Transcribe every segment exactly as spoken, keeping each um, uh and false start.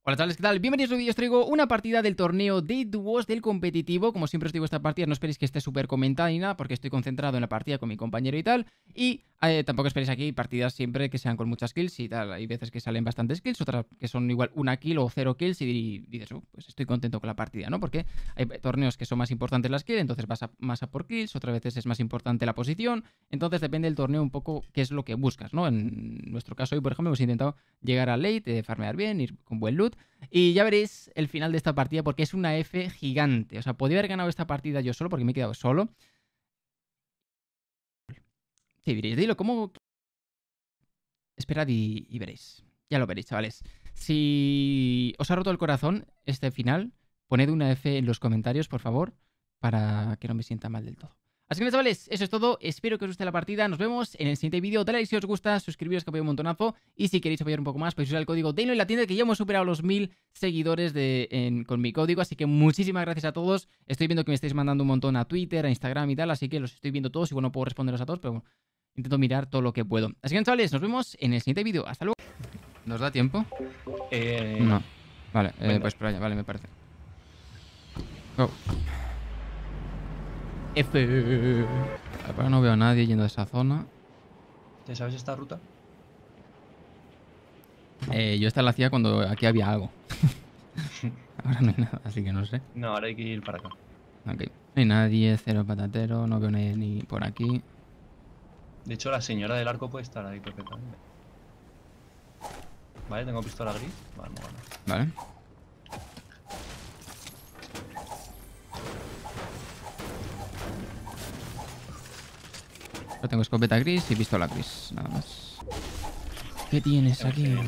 Hola chavales, ¿qué tal? Bienvenidos a un vídeo. Os traigo una partida del torneo de dúos del competitivo. Como siempre os digo, esta partida no esperéis que esté súper comentada ni nada, porque estoy concentrado en la partida con mi compañero y tal. Y eh, tampoco esperéis aquí partidas siempre que sean con muchas kills y tal. Hay veces que salen bastantes kills, otras que son igual una kill o cero kills y dices, oh, pues estoy contento con la partida, ¿no? Porque hay torneos que son más importantes las kills, entonces vas a, más a por kills, otras veces es más importante la posición. Entonces depende del torneo un poco qué es lo que buscas, ¿no? En nuestro caso hoy, por ejemplo, hemos intentado llegar a late, eh, farmear bien, ir con buen loot. Y ya veréis el final de esta partida porque es una F gigante. O sea, podría haber ganado esta partida yo solo porque me he quedado solo. Sí, diréis, dilo, ¿cómo? Esperad y, y veréis. Ya lo veréis, chavales. Si os ha roto el corazón este final, poned una F en los comentarios, por favor, para que no me sienta mal del todo. Así que, chavales, eso es todo. Espero que os guste la partida. Nos vemos en el siguiente vídeo. Dale like si os gusta, suscribiros que apoya un montonazo. Y si queréis apoyar un poco más, podéis usar el código Deno en la tienda, que ya hemos superado los mil seguidores de, en, con mi código. Así que muchísimas gracias a todos. Estoy viendo que me estáis mandando un montón a Twitter, a Instagram y tal. Así que los estoy viendo todos. Igual no puedo responderos a todos, pero bueno, intento mirar todo lo que puedo. Así que, chavales, nos vemos en el siguiente vídeo. Hasta luego. ¿Nos da tiempo? Eh, No. Vale, eh, Venga. pues por allá, vale, me parece. Go. F. Ahora no veo a nadie yendo de esa zona. ¿Te sabes esta ruta? Eh, yo esta la hacía cuando aquí había algo. Ahora no hay nada, así que no sé. No, ahora hay que ir para acá. Ok. No hay nadie, cero patatero, no veo nadie ni por aquí. De hecho, la señora del arco puede estar ahí perfectamente. Vale, tengo pistola gris. Vale, vale. Vale. Yo tengo escopeta gris y pistola gris, nada más. ¿Qué tienes aquí? Mira,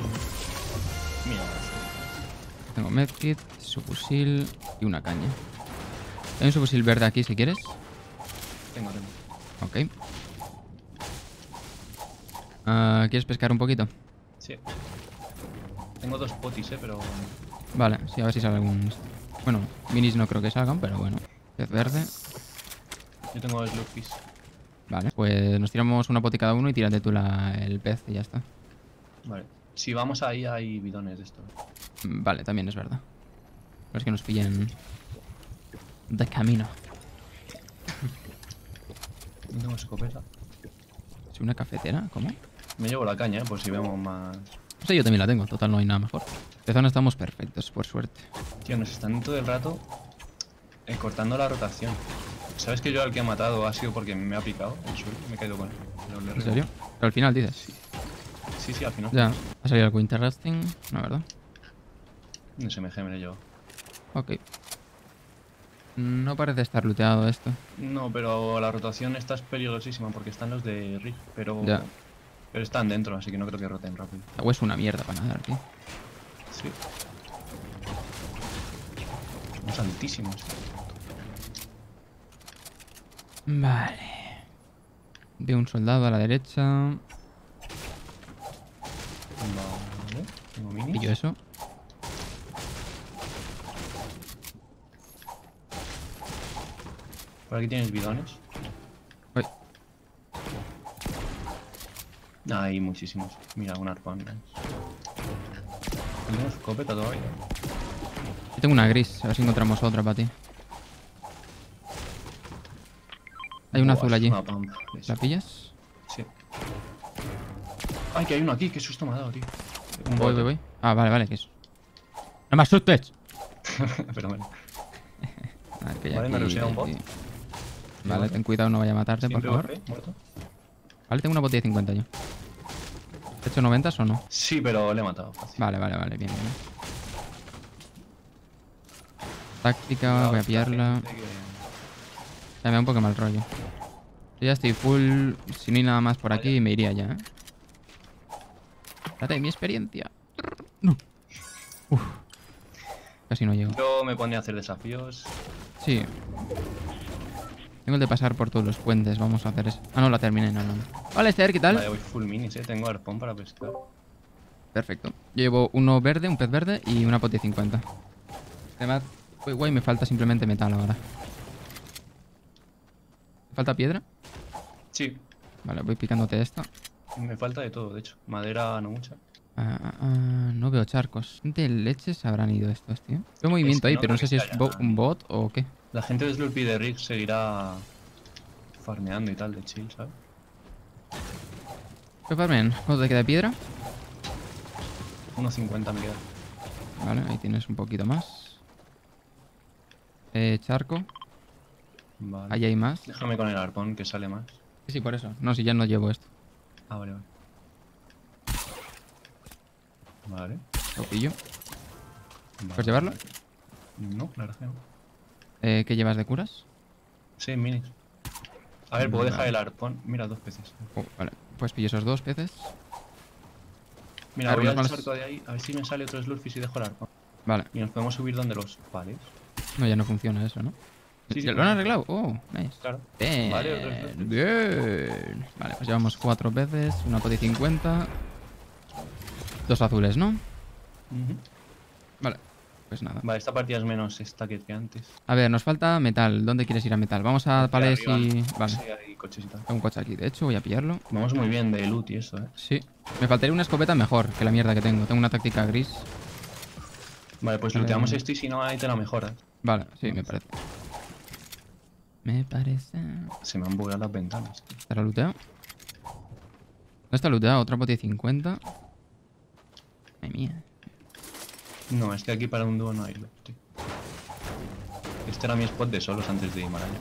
Tengo medkit, subfusil y una caña. Hay un subfusil verde aquí si quieres. tengo, tengo. Ok. Uh, ¿Quieres pescar un poquito? Sí. Tengo dos potis, eh, pero... Vale, sí, a ver si sale algún... Bueno, minis no creo que salgan, pero bueno. Pez verde. Yo tengo slugfish. Vale, pues nos tiramos una poti cada uno y tírate tú la, el pez y ya está. Vale. Si vamos ahí, hay bidones de esto. Vale, también es verdad. No es que nos pillen de camino. No tengo escopeta. ¿Es una cafetera? ¿Cómo? Me llevo la caña, eh, por si vemos más... Sí, yo también la tengo. Total, no hay nada mejor. De zona estamos perfectos, por suerte. Tío, nos están todo el rato eh, cortando la rotación. ¿Sabes que yo al que he matado ha sido porque me ha picado el suelo? Me he caído con él. Pero le he ¿En serio? reventado. Pero al final dices. Sí. Sí, sí, al final. Ya. Ha salido algo interesting, la verdad. No sé, me me lo llevo. Ok. No parece estar looteado esto. No, pero la rotación esta es peligrosísima porque están los de Rift, pero... Ya. Pero están dentro, así que no creo que roten rápido. La agua es una mierda para nadar, tío. Sí. Son altísimos. Vale. Veo un soldado a la derecha. Vale. Tengo minis. Pillo eso. Por aquí tienes bidones. Uy. Ah, hay muchísimos. Mira, un arpón. ¿No tengo escopeta todavía? Yo tengo una gris, a ver si encontramos otra para ti. Hay una Buah, azul es allí. una pampa. ¿La pillas? Sí. Ay, que hay uno aquí. Qué susto me ha dado, tío. Un Voy, bot. voy, voy. Ah, vale, vale, que es. ¡No me asustes! Pero bueno. A ver, que ya Vale, me aquí- rusea un bot. aquí. Vale, ten cuidado, no vaya a matarte, por Siempre favor. golpe, muerto. Vale, tengo una botella de cincuenta yo. ¿Te he hecho noventa o no? Sí, pero le he matado. Fácil. Vale, vale, vale, bien, bien. Táctica, Cuidado, voy a esta pillarla. gente que- Ya me da un poco mal rollo. Yo ya estoy full. Si no hay nada más por aquí, Vaya. me iría ya, ¿eh? Trata de mi experiencia. No. Uf. Casi no llego. Yo me ponía a hacer desafíos. Sí. Tengo el de pasar por todos los puentes. Vamos a hacer eso. Ah, no, la terminé. No, no, no. Vale, este, a ver qué tal. Vale, voy full minis, eh. Tengo arpón para pescar. Perfecto. Yo llevo uno verde, un pez verde y una poti de cincuenta. Además, uy, guay, me falta simplemente metal ahora. ¿Me falta piedra? Sí. Vale, voy picándote esta. Me falta de todo, de hecho. Madera no mucha. Ah, ah, ah, no veo charcos. ¿De leche se habrán ido estos, tío? Veo movimiento que ahí, no pero no sé creo si que es haya bo- nadie. un bot o qué. La gente de Slurpee de Rick seguirá farmeando y tal de chill, ¿sabes? ¿Qué farmen? ¿Cuánto te queda de piedra? uno cincuenta me queda. Vale, ahí tienes un poquito más. Eh, charco. Vale. Ahí hay más. Déjame con el arpón que sale más. Sí, sí, por eso. No, si ya no llevo esto. Ah, vale, vale. Vale. Lo pillo. vale. ¿Puedes llevarlo? No, la verdad que no. Eh, ¿qué llevas de curas? Sí, minis. A ver, puedo dejar Vale. el arpón. Mira, dos peces. Oh, vale, pues pillo esos dos peces. Mira, A ver, voy unos al malos- charco de ahí. A ver si me sale otro Slurpee y dejo el arpón. Vale, Y nos podemos subir donde los vales. no, ya no funciona eso, ¿no? Sí, sí, ¿Ya lo han no. arreglado? Oh, nice. Claro. Bien, Vale, otros dos. bien. Vale, pues llevamos cuatro peces, una poti cincuenta. Dos azules, ¿no? Ujú. Vale, pues nada. Vale, esta partida es menos stacket que antes. A ver, nos falta metal. ¿Dónde quieres ir a metal? Vamos a Aquí palés arriba, y... ¿no? Vale, Sí, hay coches y tal. hay un coche aquí. De hecho, voy a pillarlo. Vamos muy bien de loot y eso, eh. Sí. Me faltaría una escopeta mejor que la mierda que tengo. Tengo una táctica gris. Vale, pues A ver. looteamos esto y si no, ahí te la mejoras. Vale, sí, me parece. Me parece... Se me han bugueado las ventanas, tío. ¿Estará looteado? No está looteado. Otra poti de cincuenta. Ay, mía. No, es que aquí para un dúo no hay loot, tío. Este era mi spot de solos antes de Himalaya.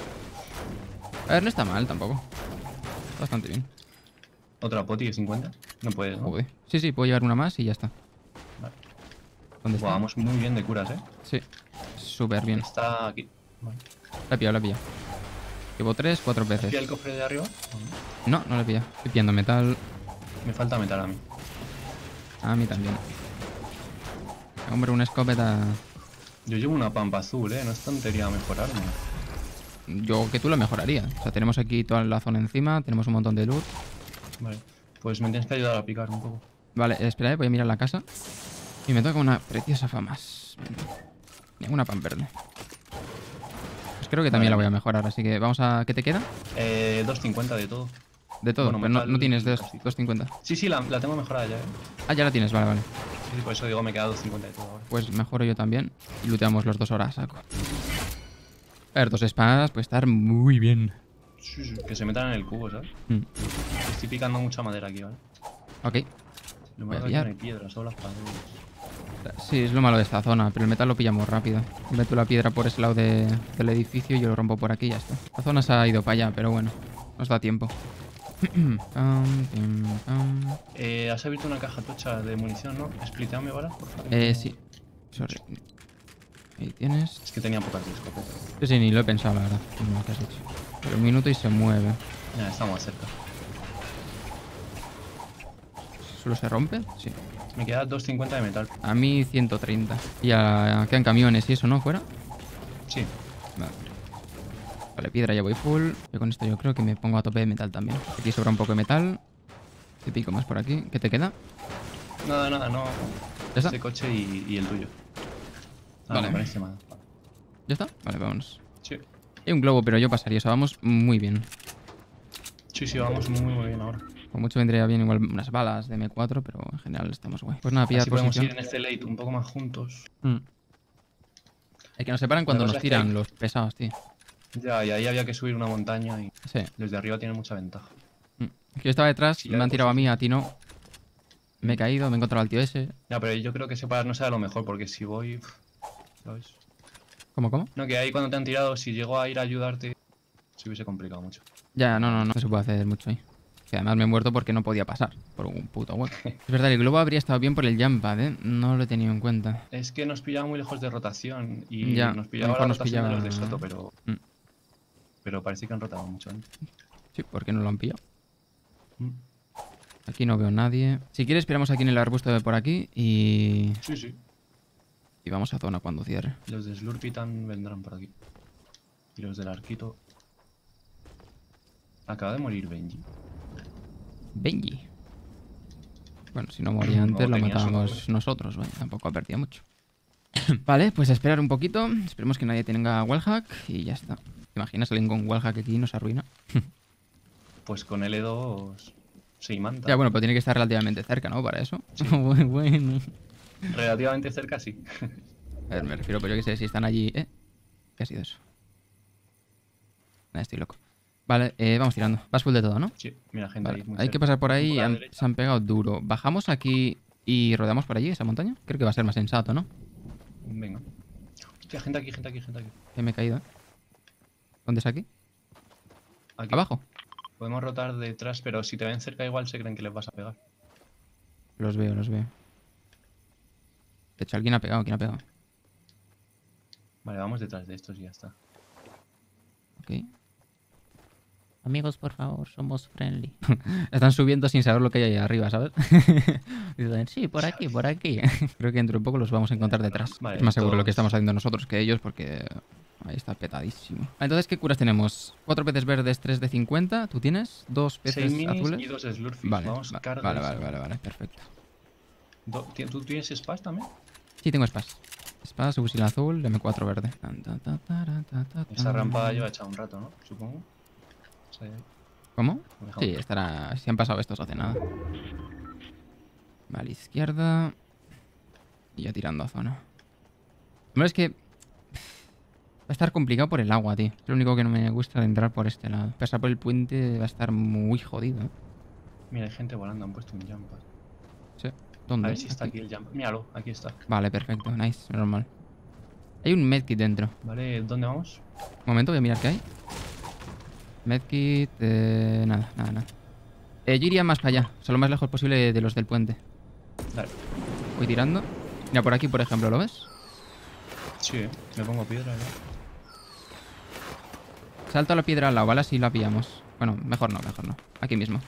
A ver, no está mal tampoco. Está bastante bien. ¿Otra poti de cincuenta? No puedes, ¿no? Joder. Sí, sí, puedo llevar una más y ya está. Vale. ¿Dónde Buah, está? vamos muy bien de curas, eh. Sí. Súper bien. Está aquí. Vale. La he pillado, la he pillado. Llevo tres, cuatro ¿Has pillado el veces. cofre de arriba? No, no la he pillado. Estoy pillando metal. Me falta metal a mí. A mí también. Hombre, una escopeta... Yo llevo una pampa azul, eh. No es tontería mejorarme. Yo que tú la mejoraría. O sea, tenemos aquí toda la zona encima. Tenemos un montón de loot. Vale. Pues me tienes que ayudar a picar un poco. Vale, espera, eh, voy a mirar la casa. Y me toca una preciosa famas. Una pan verde. Pues creo que también Vale. la voy a mejorar. Así que vamos a... ¿Qué te queda? Eh, dos cincuenta de todo. De todo. Bueno, pero no, metal no tienes dos- casi. doscientos cincuenta. Sí, sí, la, la tengo mejorada ya, eh. Ah, ya la tienes. Vale, vale. Sí, sí, por eso digo me queda doscientos cincuenta de todo ahora. Pues mejoro yo también. Y looteamos los dos horas, saco. A ver, dos espadas puede estar muy bien. Sí, sí, que se metan en el cubo, ¿sabes? Mm. Estoy picando mucha madera aquí, ¿vale? Ok. Lo Voy a malo es que pillar. no hay piedras, solo las paredes. Sí, es lo malo de esta zona, pero el metal lo pillamos rápido. Meto la piedra por ese lado de- del edificio y yo lo rompo por aquí y ya está. La zona se ha ido para allá, pero bueno, nos da tiempo. Pam, pim, pam. Eh, has abierto una caja tocha de munición, ¿no? Spliteame balas, por favor. Eh, sí. Sorry. Ahí tienes. Es que tenía pocas de escopeta. Sí, sí, ni lo he pensado, la verdad. No lo que has hecho. Pero un minuto y se mueve. Ya, estamos cerca. ¿Solo se rompe? Sí. Me queda doscientos cincuenta de metal. A mí ciento treinta. Y ya quedan camiones y eso, ¿no? ¿Fuera? Sí. Vale. Vale, piedra ya voy full. Yo con esto yo creo que me pongo a tope de metal también. Aquí sobra un poco de metal. Te pico más por aquí. ¿Qué te queda? Nada, nada, no. ¿Ya está? Este coche y, y el tuyo. Ah, Vale. me parece mal. Vale. ¿Ya está? Vale, vámonos. Sí. Hay un globo, pero yo pasaría. O sea, vamos muy bien. Sí, sí, vamos muy, muy bien ahora. Por mucho vendría bien igual unas balas de eme cuatro, pero en general estamos guay. Pues nada, pillar Así podemos ir posición. en este late un poco más juntos. Mm. Es que nos separan cuando La nos cosa es que tiran hay- los pesados, tío. Ya, y ahí había que subir una montaña y Sí. desde arriba tiene mucha ventaja. Mm. Es que yo estaba detrás, Sí, me ya han de tirado a mí, posición. a ti no. Me he caído, me he encontrado al tío ese. Ya, pero yo creo que separar no sea lo mejor porque si voy... pf, ¿sabes? ¿Cómo, cómo? No, que ahí cuando te han tirado, si llego a ir a ayudarte, se hubiese complicado mucho. Ya, no, no, no se puede hacer mucho ahí. Que además me he muerto porque no podía pasar por un puto hueco. Es verdad, el globo habría estado bien por el jump pad, ¿eh? No lo he tenido en cuenta. Es que nos pillaba muy lejos de rotación y Ya, nos a pillaba lo mejor la nos rotación de los de pillaba- Soto, pero... Mm. Pero parece que han rotado mucho antes. Sí, ¿por qué no lo han pillado? Mm. Aquí no veo a nadie. Si quieres, esperamos aquí en el arbusto de por aquí y... Sí, sí. y vamos a zona cuando cierre. Los de Slurpitan vendrán por aquí. Y los del Arquito... Acaba de morir Benji. Benji. Bueno, si no moría antes, No, lo tenía su matábamos nombre. nosotros. Bueno, tampoco ha perdido mucho. Vale, pues a esperar un poquito. Esperemos que nadie tenga wallhack y ya está. ¿Te imaginas alguien con wallhack aquí y nos arruina? Pues con L dos... Sí, manta. Ya, bueno, pero tiene que estar relativamente cerca, ¿no? Para eso. Sí. Bueno. Relativamente cerca, sí. A ver, me refiero, pero yo qué sé, si están allí... ¿Eh? ¿Qué ha sido eso? Nah, estoy loco. Vale, eh, vamos tirando. Vas full de todo, ¿no? Sí, mira, gente Vale, ahí. Muy hay cerca. que pasar por ahí. Por la Han, derecha. se han pegado duro. Bajamos aquí y rodeamos por allí, esa montaña. Creo que va a ser más sensato, ¿no? Venga. Hostia, gente aquí, gente aquí, gente aquí. Que me he caído, ¿eh? ¿Dónde es aquí? Aquí. Abajo. Podemos rotar detrás, pero si te ven cerca igual se creen que les vas a pegar. Los veo, los veo. De hecho, alguien ha pegado. ¿Quién ha pegado? Vale, vamos detrás de estos y ya está. Ok. Amigos, por favor, somos friendly. Están subiendo sin saber lo que hay ahí arriba, ¿sabes? Dicen, sí, por aquí, por aquí. Creo que dentro de un poco los vamos a encontrar detrás. Vale, es más seguro lo que todos- estamos haciendo nosotros que ellos porque ahí está petadísimo. Entonces, ¿qué curas tenemos? Cuatro peces verdes, tres de cincuenta. ¿Tú tienes? Dos peces Seis minis azules. y dos slurfish. Vale, Vamos, va- carga vale, esa. vale, vale, vale, perfecto. Do- ¿ti- ¿Tú tienes spas también? Sí, tengo spas. Spas, fusil azul, eme cuatro verde. Tan, ta, ta, tara, ta, ta, Esa tan. rampa lleva echado un rato, ¿no? Supongo. O sea, ¿Cómo? lo dejamos. Sí, estará... Si han pasado estos hace nada. Vale, izquierda. Y ya tirando a zona. Hombre, es que... Va a estar complicado por el agua, tío. Es lo único que no me gusta de entrar por este lado. Pasar por el puente va a estar muy jodido, ¿eh? Mira, hay gente volando, han puesto un jump pad. Sí. A ¿Dónde? ver si está aquí el jump. Míralo, aquí está. Vale, perfecto. Nice. Normal. Hay un medkit dentro. Vale, ¿dónde vamos? Un momento, voy a mirar qué hay. Medkit... Eh, nada, nada, nada. Eh, yo iría más para allá. O sea, lo más lejos posible de los del puente. Dale. Voy tirando. Mira, por aquí, por ejemplo, ¿lo ves? Sí, eh. Me pongo piedra ya. Salto a la piedra al lado, ¿vale? Así la pillamos. Bueno, mejor no, mejor no. Aquí mismo.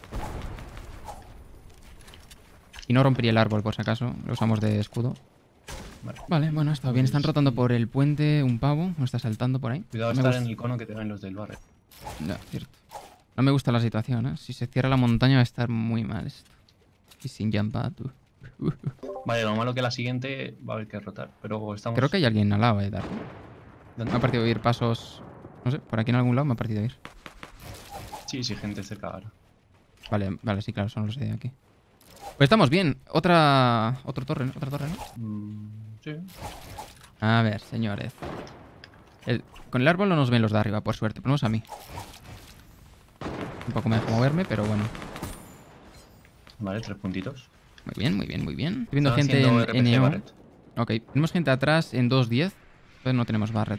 Y no rompería el árbol, por si acaso. Lo usamos de escudo. Vale. Vale, bueno, está bien. Están rotando por el puente un pavo. No está saltando por ahí. Cuidado No estar me en gusta- el cono que te ven los del barrio. Ya, cierto. No me gusta la situación, ¿eh? Si se cierra la montaña va a estar muy mal esto. Y sin jump pad, tú. Uh, uh. Vale, lo malo que la siguiente va a haber que rotar. Pero estamos. Creo que hay alguien al lado, eh, Dark. ¿Dónde? Me ha parecido oír pasos... No sé, por aquí en algún lado me ha parecido oír. Sí, sí, gente cerca ahora. Vale, vale, sí, claro, son los de aquí. Pues estamos bien. Otra... Otro torre, ¿no? Otra torre, ¿no? Mm, sí. A ver, señores. El- Con el árbol no nos ven los de arriba, por suerte. Ponemos a mí. Un poco me dejo moverme, pero bueno. Vale, tres puntitos. Muy bien, muy bien, muy bien. Estoy viendo Están gente haciendo en, R P en G E O. Barret. Ok, tenemos gente atrás en dos diez. Entonces no tenemos Barret.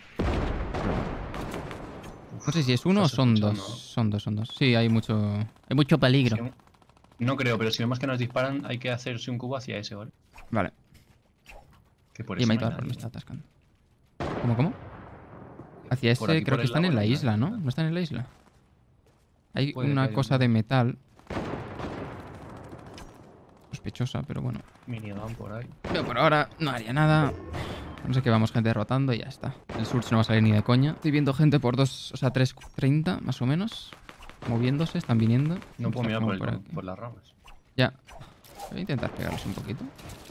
No sé si es uno o Estás son escuchando, dos. ¿no? Son dos, son dos. Sí, hay mucho... Hay mucho peligro. Sí, no creo, pero si vemos que nos disparan, hay que hacerse un cubo hacia ese, ¿vale? Vale. Que por Y eso me no hay me nadie. está atascando. ¿Cómo, cómo? Hacia Por ese aquí, creo por que el están lado, en la no hay isla, ¿no? nada. ¿No están en la isla? Hay Puede que una haya cosa un- de metal. Sospechosa, pero bueno. Minigun por ahí. Pero por ahora no haría nada. No sé qué, vamos gente rotando y ya está. El surge no va a salir ni de coña. Estoy viendo gente por dos, o sea, tres treinta más o menos. Moviéndose, están viniendo. No puedo Está mirar por, como el- aquí. por las ramas. Ya. Voy a intentar pegarlos un poquito.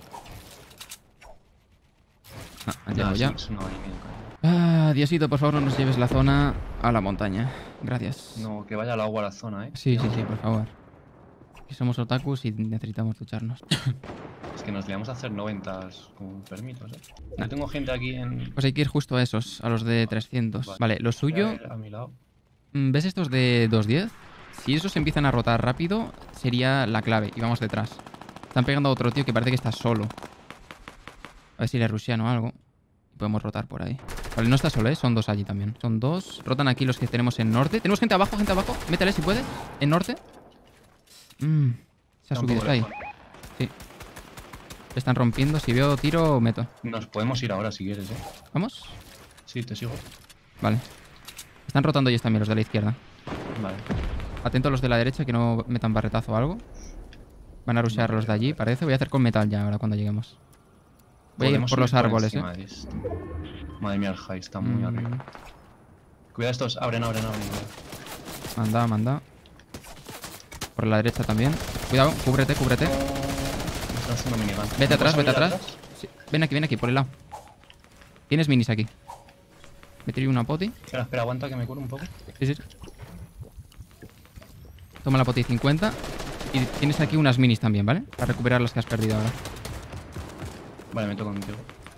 Ah, han llegado Ah, ya. sí, es una vainilla, Ah, Diosito, por favor, no nos lleves la zona a la montaña. Gracias. No, que vaya al agua a la zona, ¿eh? Sí, sí, sí, por favor. Que somos otakus y necesitamos ducharnos. Es que nos liamos a hacer noventas con permisos, ¿eh? Nah. Yo tengo gente aquí en... Pues hay que ir justo a esos, a los de trescientos. Vale. Vale, lo a suyo... ver, a mi lado. mm, ¿Ves estos de dos diez? Si esos empiezan a rotar rápido, sería la clave. Y vamos detrás. Están pegando a otro tío que parece que está solo. A ver si le rushean o algo. Y podemos rotar por ahí. Vale, no está solo, ¿eh? Son dos allí también. Son dos. Rotan aquí los que tenemos en norte. Tenemos gente abajo, gente abajo. Métele si puedes. En norte. Mm, se ha Está un subido, poco está ahí. lejos. Sí. Le están rompiendo. Si veo tiro, meto. Nos podemos ir ahora si quieres, ¿eh? ¿Vamos? Sí, te sigo. Vale. Están rotando ellos también, los de la izquierda. Vale. Atento a los de la derecha que no metan barretazo o algo. Van a rushear los de allí, parece. Voy a hacer con metal ya ahora cuando lleguemos. Voy a ir Podemos por los subir árboles, eh. encima de esto. Madre mía, el high está muy Mm, arriba. Cuidado estos, abren, abren, abren. Manda, manda. Por la derecha también. Cuidado, cúbrete, cúbrete. Me están haciendo minigun. Vete ¿Me atrás, puedo vete salir atrás. Sí, ven aquí, ven aquí, por el lado. Tienes minis aquí. Me tiré una poti. Espera, espera, aguanta que me cure un poco. Sí, sí. Toma la poti cincuenta. Y tienes aquí unas minis también, ¿vale? Para recuperar las que has perdido ahora. Vale, me toca contigo.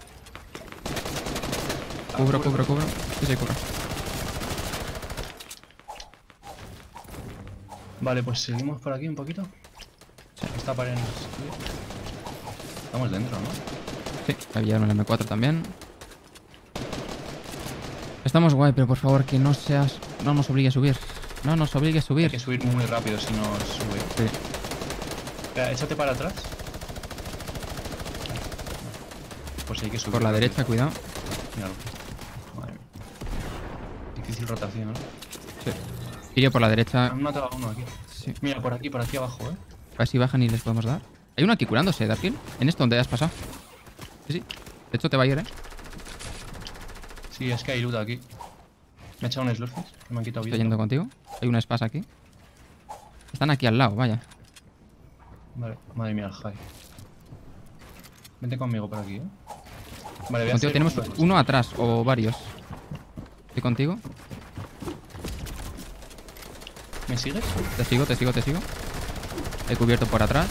Cubro, cubro, cubro. Sí, sí, cubro. Vale, pues seguimos por aquí un poquito. Esta pared nos... Estamos dentro, ¿no? Sí, voy a pillarme el eme cuatro también. Estamos guay, pero por favor que no seas... No nos obligue a subir. No nos obligue a subir. Hay que subir muy rápido si no sube. Sí. Espera, échate para atrás. Pues hay que subir. Por la rápido. derecha, cuidado. Míralo. Madre mía. Difícil rotación, ¿no? Sí. Iría por la derecha. Han matado a uno aquí. Sí. Mira, por aquí, por aquí abajo, ¿eh? A ver si bajan y les podemos dar. Hay uno aquí curándose, Darkin. En esto donde has pasado. Sí, sí. De hecho te va a ir, ¿eh? Sí, es que hay loot aquí. Me ha echado un slurfing. Me han quitado vida. Estoy yendo contigo. Hay una espasa aquí. Están aquí al lado, vaya. Vale, madre mía, el high. Vente conmigo por aquí, ¿eh? Vale, voy a Contigo hacer tenemos un- uno atrás o varios. Estoy contigo. ¿Me sigues? Te sigo, te sigo, te sigo. He cubierto por atrás.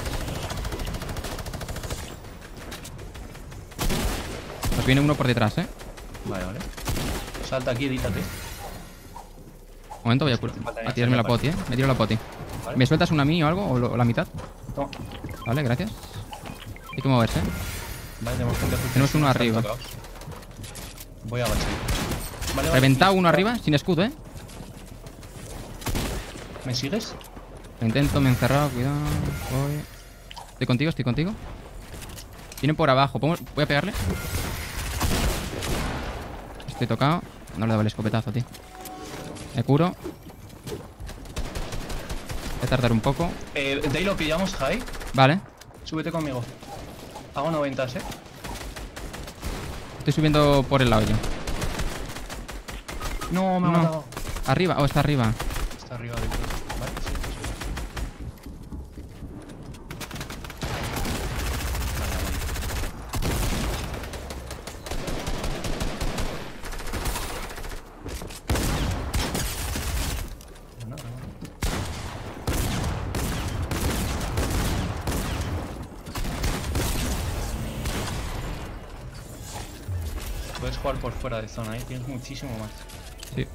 Nos viene uno por detrás, ¿eh? Vale, vale. Salta aquí, edítate. Un momento, voy a, cur- a tirarme la poti, ¿eh? Me tiro la poti. Vale. ¿Me sueltas una mini o algo? ¿O, lo- o la mitad? Toma. Vale, gracias. Hay que moverse, ¿eh? Vale, tenemos gente justo Tenemos uno están arriba. tocados. Voy a agachar. Vale, vale. Reventado uno arriba, sin escudo, ¿eh? ¿Me sigues? Lo intento, me he encerrado, cuidado. Voy. Estoy contigo, estoy contigo. Vienen por abajo. ¿Podemos- Voy a pegarle. Estoy tocado. No le daba el escopetazo, tío. Me curo. Voy a tardar un poco. Eh, de ahí lo pillamos, high. Vale. Súbete conmigo. Hago noventas, ¿eh? Estoy subiendo por el lado yo. No, me ha No. matado. Arriba. Oh, está arriba. Está arriba del todo. Vale, sí, sí. Vale, vale. No, no. Puedes jugar por fuera de zona, ¿eh? Tienes muchísimo más. Sí.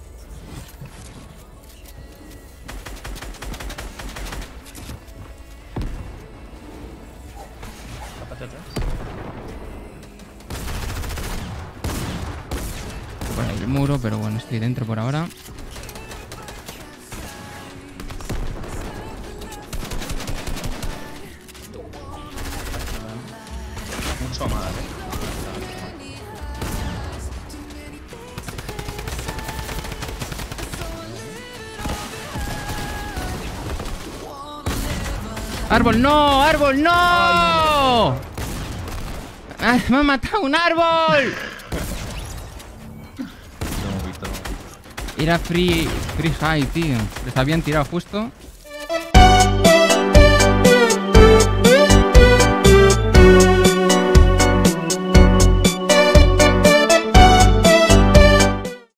Tápate atrás. Por ahí el muro, pero bueno, estoy dentro por ahora. Mucho más, ¿eh? ¡Árbol, no! ¡Árbol, no! ¡Ah, ¡me ha matado un árbol! Lo hemos visto. Era free, free high, tío. Les habían tirado justo.